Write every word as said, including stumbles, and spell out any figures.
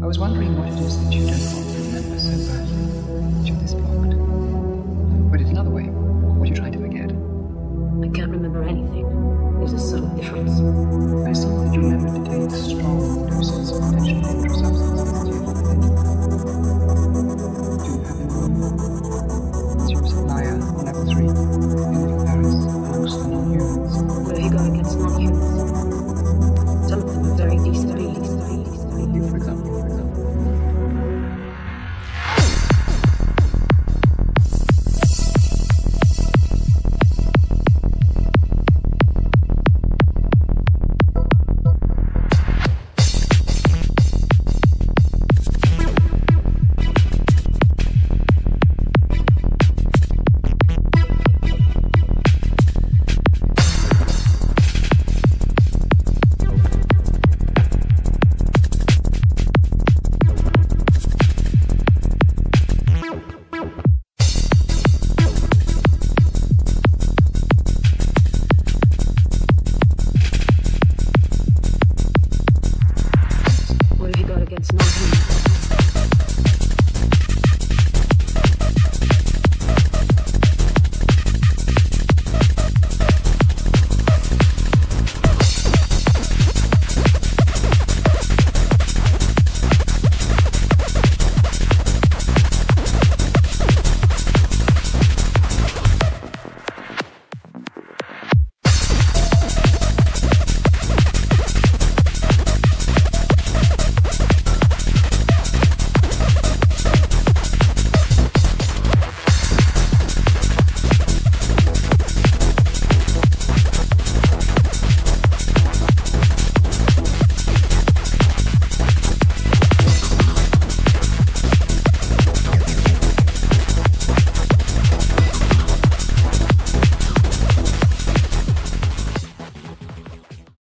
I was wondering what it is that you don't want to remember so badly. That you're this blocked. Put it another way. What are you trying to forget? I can't remember anything. There's a subtle difference. I see that you remember to take strong doses of potentially dangerous substances that you have in. Do you have any? As your supplier on level three, in little Paris, amongst the non-humans. What have you got against non-humans? Some of them are very decent, very decent, very decent, very decent. You, for example, for example. What have you got against non-humans?